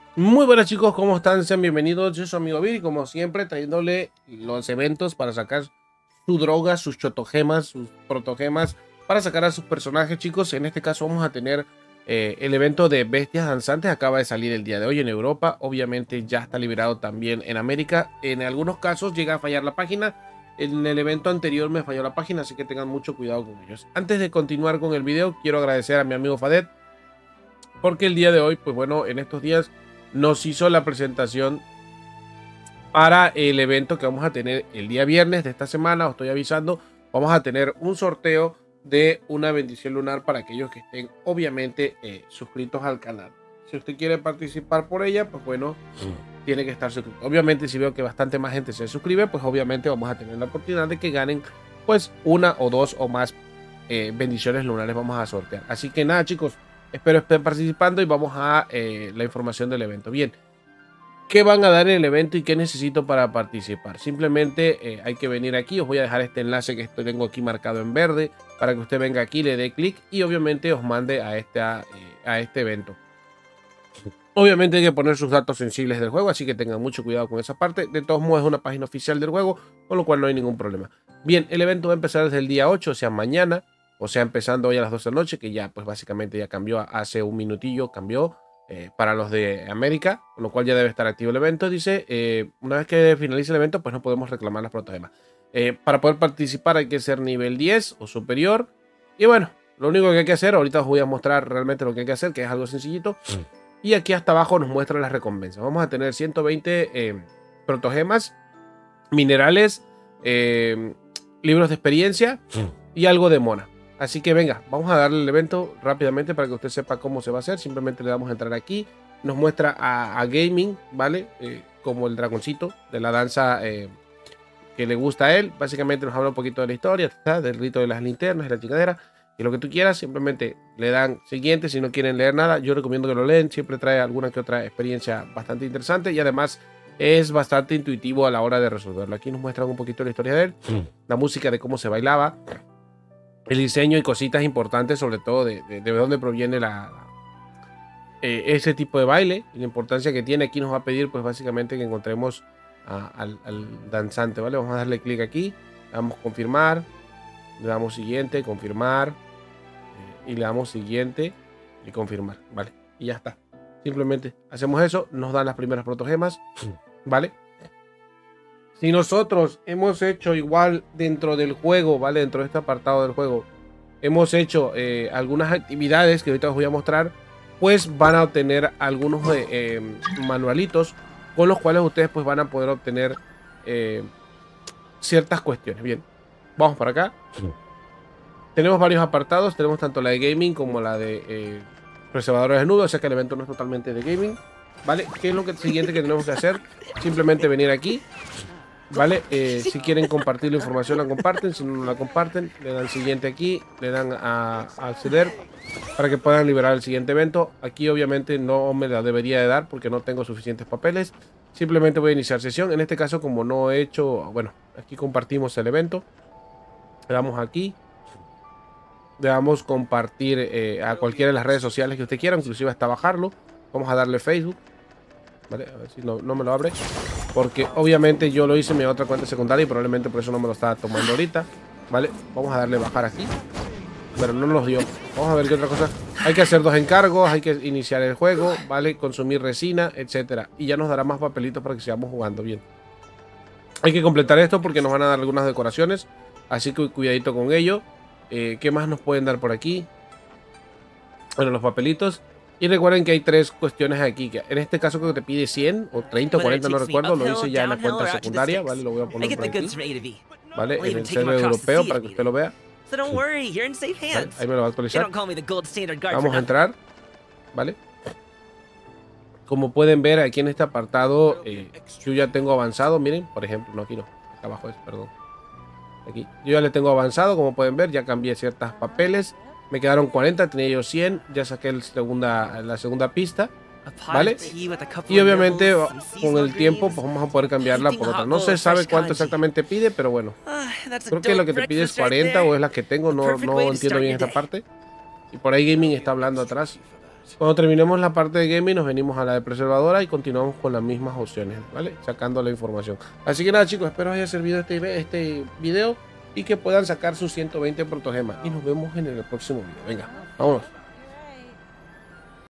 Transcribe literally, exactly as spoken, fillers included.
Muy buenas chicos, ¿cómo están? Sean bienvenidos, yo soy su amigo Vir y como siempre trayéndole los eventos para sacar su droga, sus chotogemas, sus protogemas, para sacar a sus personajes chicos. En este caso vamos a tener eh, el evento de Bestias Danzantes, acaba de salir el día de hoy en Europa, obviamente ya está liberado también en América. En algunos casos llega a fallar la página, en el evento anterior me falló la página, así que tengan mucho cuidado con ellos. Antes de continuar con el video, quiero agradecer a mi amigo Fadet, porque el día de hoy, pues bueno, en estos días nos hizo la presentación para el evento que vamos a tener el día viernes de esta semana. Os estoy avisando, vamos a tener un sorteo de una bendición lunar para aquellos que estén obviamente eh, suscritos al canal. Si usted quiere participar por ella, pues bueno, mm. tiene que estar suscrito. Obviamente si veo que bastante más gente se suscribe, pues obviamente vamos a tener la oportunidad de que ganen pues una o dos o más eh, bendiciones lunares vamos a sortear. Así que nada chicos, espero estén participando y vamos a eh, la información del evento. Bien, ¿qué van a dar en el evento y qué necesito para participar? Simplemente eh, hay que venir aquí. Os voy a dejar este enlace que estoy, tengo aquí marcado en verde para que usted venga aquí, le dé clic y obviamente os mande a este, a, eh, a este evento. Obviamente hay que poner sus datos sensibles del juego, así que tengan mucho cuidado con esa parte. De todos modos es una página oficial del juego, con lo cual no hay ningún problema. Bien, el evento va a empezar desde el día ocho, o sea mañana. O sea, empezando hoy a las doce de la noche, que ya pues básicamente ya cambió hace un minutillo, cambió eh, para los de América, con lo cual ya debe estar activo el evento. Dice, eh, una vez que finalice el evento, pues no podemos reclamar las protogemas. Eh, para poder participar hay que ser nivel diez o superior. Y bueno, lo único que hay que hacer, ahorita os voy a mostrar realmente lo que hay que hacer, que es algo sencillito. Y aquí hasta abajo nos muestra las recompensas. Vamos a tener ciento veinte eh, protogemas, minerales, eh, libros de experiencia y algo de mona. Así que venga, vamos a darle el evento rápidamente para que usted sepa cómo se va a hacer. Simplemente le damos a entrar aquí. Nos muestra a, a Gaming, ¿vale? Eh, como el dragoncito de la danza eh, que le gusta a él. Básicamente nos habla un poquito de la historia, ¿está? Del rito de las linternas, de la chingadera. Y lo que tú quieras, simplemente le dan siguiente si no quieren leer nada. Yo recomiendo que lo leen, siempre trae alguna que otra experiencia bastante interesante y además es bastante intuitivo a la hora de resolverlo. Aquí nos muestran un poquito la historia de él, la música de cómo se bailaba, el diseño y cositas importantes, sobre todo de, de, de dónde proviene la, eh, ese tipo de baile y la importancia que tiene. Aquí nos va a pedir pues básicamente que encontremos a, al, al danzante, ¿vale? Vamos a darle clic aquí, le damos confirmar, le damos siguiente, confirmar, y le damos siguiente y confirmar, ¿vale? Y ya está. Simplemente hacemos eso, nos dan las primeras protogemas, ¿vale? Si nosotros hemos hecho igual dentro del juego, ¿vale? Dentro de este apartado del juego, hemos hecho eh, algunas actividades que ahorita os voy a mostrar, pues van a obtener algunos eh, eh, manualitos con los cuales ustedes pues van a poder obtener eh, ciertas cuestiones. Bien, vamos para acá. Tenemos varios apartados, tenemos tanto la de gaming como la de eh, reservadores desnudos, o sea que el evento no es totalmente de gaming, ¿vale? ¿Qué es lo que, siguiente que tenemos que hacer? Simplemente venir aquí, ¿vale? Eh, si quieren compartir la información la comparten, si no la comparten, le dan siguiente aquí, le dan a, a acceder para que puedan liberar el siguiente evento. Aquí obviamente no me la debería de dar porque no tengo suficientes papeles, simplemente voy a iniciar sesión. En este caso como no he hecho, bueno, aquí compartimos el evento, le damos aquí. Le damos compartir eh, a cualquiera de las redes sociales que usted quiera, inclusive hasta bajarlo. Vamos a darle Facebook, ¿vale? A ver si no, no me lo abre, porque obviamente yo lo hice en mi otra cuenta secundaria y probablemente por eso no me lo estaba tomando ahorita, ¿vale? Vamos a darle bajar aquí, pero no nos dio. Vamos a ver qué otra cosa. Hay que hacer dos encargos, hay que iniciar el juego, ¿vale? Consumir resina, etcétera. Y ya nos dará más papelitos para que sigamos jugando bien. Hay que completar esto porque nos van a dar algunas decoraciones, así que cuidadito con ello. Eh, ¿Qué más nos pueden dar por aquí? Bueno, los papelitos. Y recuerden que hay tres cuestiones aquí. Que en este caso creo que te pide cien o treinta o cuarenta, no recuerdo. Lo hice ya en la cuenta secundaria, ¿vale? Lo voy a poner por aquí, ¿vale? En el server europeo para que usted lo vea. ¿Vale? Ahí me lo va a actualizar. Vamos a entrar, ¿vale? Como pueden ver aquí en este apartado, eh, yo ya tengo avanzado. Miren, por ejemplo, no aquí no, acá abajo es, perdón. Aquí. Yo ya le tengo avanzado, como pueden ver, ya cambié ciertos papeles. Me quedaron cuarenta, tenía yo cien. Ya saqué el segunda, la segunda pista, ¿vale? Y obviamente con el tiempo pues vamos a poder cambiarla por otra. No se sabe cuánto exactamente pide, pero bueno, creo que lo que te pide es cuarenta o es la que tengo. No, no entiendo bien esta parte. Y por ahí Gaming está hablando atrás. Cuando terminemos la parte de gaming nos venimos a la de preservadora y continuamos con las mismas opciones, ¿vale? Sacando la información. Así que nada, chicos, espero haya servido este, este video y que puedan sacar sus ciento veinte protogemas. Y nos vemos en el próximo video. Venga, vámonos.